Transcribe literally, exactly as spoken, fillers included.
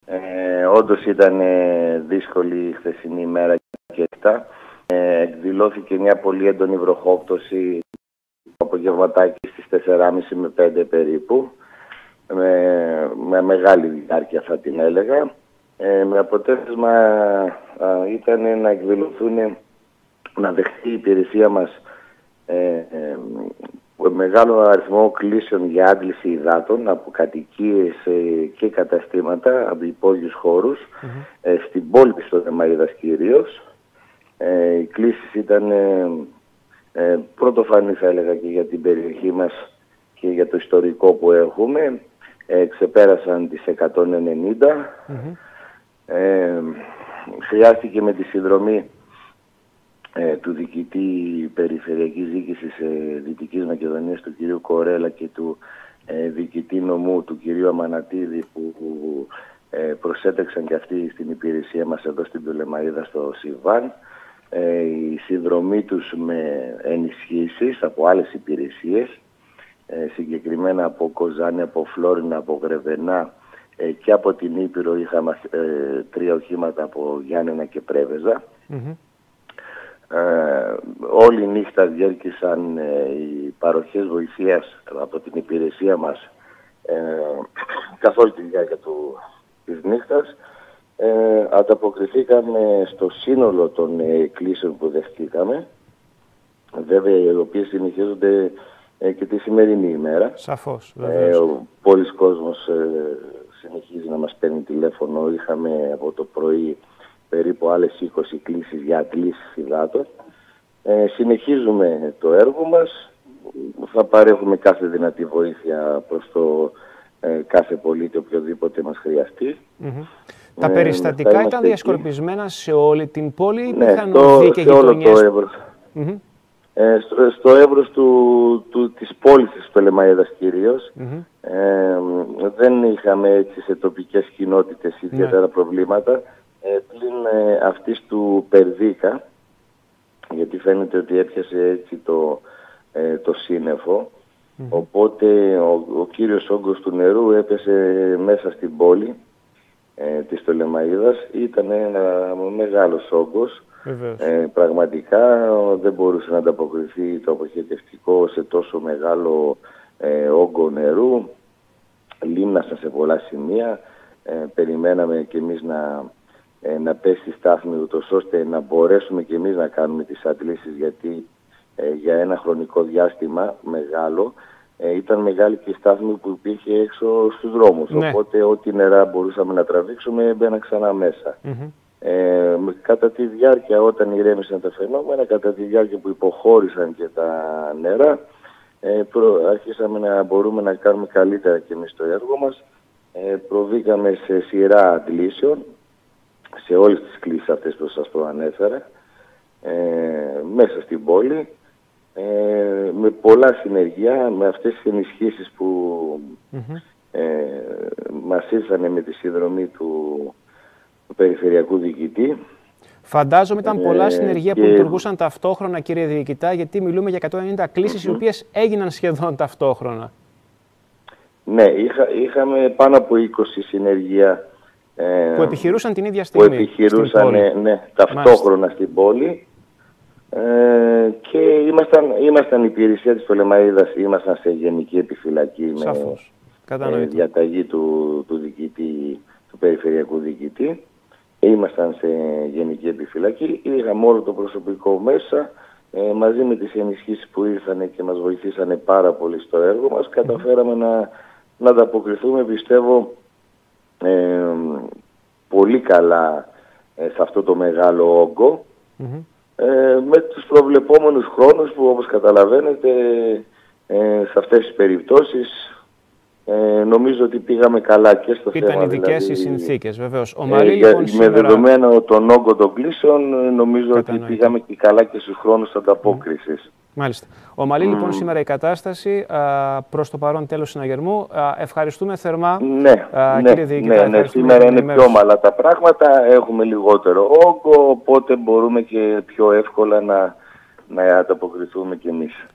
Ε, όντως ήταν ε, δύσκολη η χθεσινή ημέρα και αυτά. Ε, εκδηλώθηκε μια πολύ έντονη βροχόπτωση το απογευματάκι στις τέσσερα και μισή με πέντε περίπου. Με, με μεγάλη διάρκεια θα την έλεγα. Ε, με αποτέλεσμα α, ήταν να εκδηλωθούν, να δεχτεί η υπηρεσία μας ε, ε, μεγάλο αριθμό κλήσεων για άντληση υδάτων από κατοικίες ε, και καταστήματα, από υπόγειους χώρους, mm-hmm. ε, στην πόλη της Λεμαΐδας κυρίως. Ε, οι κλήσεις ήταν ε, ε, πρωτοφανή θα έλεγα και για την περιοχή μας και για το ιστορικό που έχουμε. Ε, ξεπέρασαν τις εκατόν ενενήντα. Mm-hmm. Ε, χρειάστηκε με τη συνδρομή ε, του διοικητή Περιφερειακής Διοίκησης ε, Δυτικής Μακεδονίας του κυρίου Κορέλα και του ε, διοικητή νομού του κυρίου Αμανατίδη που ε, προσέταξαν και αυτοί στην υπηρεσία μας εδώ στην Πτολεμαΐδα στο Σιβάν. Ε, η συνδρομή τους με ενισχύσεις από άλλες υπηρεσίες, ε, συγκεκριμένα από Κοζάνη, από Φλόρινα, από Γρεβενά ε, και από την Ήπειρο είχαμε ε, τρία οχήματα από Γιάννενα και Πρέβεζα. Mm-hmm. Ε, όλη νύχτα διέρχησαν ε, οι παροχές βοηθείας από την υπηρεσία μας ε, καθ' όλη τη διάρκεια του, της νύχτας. Ε, ανταποκριθήκαμε στο σύνολο των ε, κλήσεων που δεχτήκαμε, βέβαια οι οποίες συνεχίζονται ε, και τη σημερινή ημέρα. Σαφώς, ε, ο πολλής κόσμος ε, συνεχίζει να μας παίρνει τηλέφωνο. Είχαμε από το πρωί περίπου άλλες είκοσι κλήσεις για αντλήσεις υδάτων. Ε, συνεχίζουμε το έργο μας. Θα παρέχουμε κάθε δυνατή βοήθεια προς το ε, κάθε πολίτη οποιοδήποτε μας χρειαστεί. Mm-hmm. Τα ε, περιστατικά ήταν διασκορπισμένα εκεί σε όλη την πόλη ή ναι, υπήρχαν οδοί και γειτονιές? Το εύρος. Mm-hmm. Ε, στο, στο εύρος του, του, της πόλης της Πτολεμαΐδας κυρίως. Mm-hmm. ε, δεν είχαμε έτσι σε τοπικές κοινότητες ιδιαίτερα mm-hmm. προβλήματα. Ε, πλην ε, αυτής του Περδίκα, γιατί φαίνεται ότι έπιασε έτσι το, ε, το σύννεφο, mm-hmm. οπότε ο, ο κύριος όγκος του νερού έπιασε μέσα στην πόλη ε, της Πτολεμαΐδας. Ήταν ένα μεγάλος όγκος, ε, πραγματικά δεν μπορούσε να ανταποκριθεί το αποχετευτικό σε τόσο μεγάλο ε, όγκο νερού. Λίμνασαν σε πολλά σημεία, ε, περιμέναμε κι εμείς να Ε, να πέσει η στάθμη ούτως ώστε να μπορέσουμε και εμείς να κάνουμε τις αντλήσεις, γιατί ε, για ένα χρονικό διάστημα μεγάλο ε, ήταν μεγάλη και η στάθμη που υπήρχε έξω στους δρόμους. Ναι. Οπότε ό,τι νερά μπορούσαμε να τραβήξουμε μπαίναν ξανά μέσα. Mm-hmm. Ε, κατά τη διάρκεια όταν ηρέμησαν τα φαινόμενα, κατά τη διάρκεια που υποχώρησαν και τα νερά, ε, προ, αρχίσαμε να μπορούμε να κάνουμε καλύτερα και εμείς το έργο μας. Ε, προβήκαμε σε σειρά αντλήσεων σε όλες τις κλήσεις αυτές που σας προανέφερα, ε, μέσα στην πόλη, ε, με πολλά συνεργεία, με αυτές τις ενισχύσεις που mm-hmm. ε, μας ήρθανε με τη συνδρομή του, του Περιφερειακού Διοικητή. Φαντάζομαι ήταν πολλά ε, συνεργεία και... που λειτουργούσαν ταυτόχρονα, κύριε Διοικητά, γιατί μιλούμε για εκατόν ενενήντα κλήσεις mm-hmm. οι οποίες έγιναν σχεδόν ταυτόχρονα. Ναι, είχα, είχαμε πάνω από είκοσι συνεργεία που επιχειρούσαν την ίδια στιγμή. Που επιχειρούσαν ναι, ταυτόχρονα Μάλιστα. στην πόλη. Ε, και ήμασταν, ήμασταν η υπηρεσία της Πτολεμαΐδας, ήμασταν σε γενική επιφυλακή Σαφώς. με ε, διαταγή του, του, διοικητή, του Περιφερειακού Διοικητή. Ήμασταν σε γενική επιφυλακή, είχαμε όλο το προσωπικό μέσα, ε, μαζί με τις ενισχύσεις που ήρθαν και μας βοηθήσανε πάρα πολύ στο έργο μας, καταφέραμε mm-hmm. να, να ανταποκριθούμε, πιστεύω, Ε, πολύ καλά ε, σε αυτό το μεγάλο όγκο mm-hmm. ε, με τους προβλεπόμενους χρόνους που όπως καταλαβαίνετε ε, σε αυτές τις περιπτώσεις ε, νομίζω ότι πήγαμε καλά και στο Ήταν θέμα. Ήταν ειδικές δηλαδή, οι συνθήκες βεβαίως. Ο Μαλή, ε, λοιπόν, με σήμερα... δεδομένο τον όγκο των κλήσεων νομίζω Κατανοητό. ότι πήγαμε και καλά και στους χρόνους ανταπόκρισης. Mm. Μάλιστα. Ο Μαλή, mm. λοιπόν, σήμερα η κατάσταση α, προς το παρόν τέλος συναγερμού. Α, ευχαριστούμε θερμά, ναι, α, ναι, κύριε Διοικητά. Ναι, ναι, σήμερα είναι πιο ομαλά τα πράγματα, έχουμε λιγότερο όγκο, οπότε μπορούμε και πιο εύκολα να, να ανταποκριθούμε κι εμείς.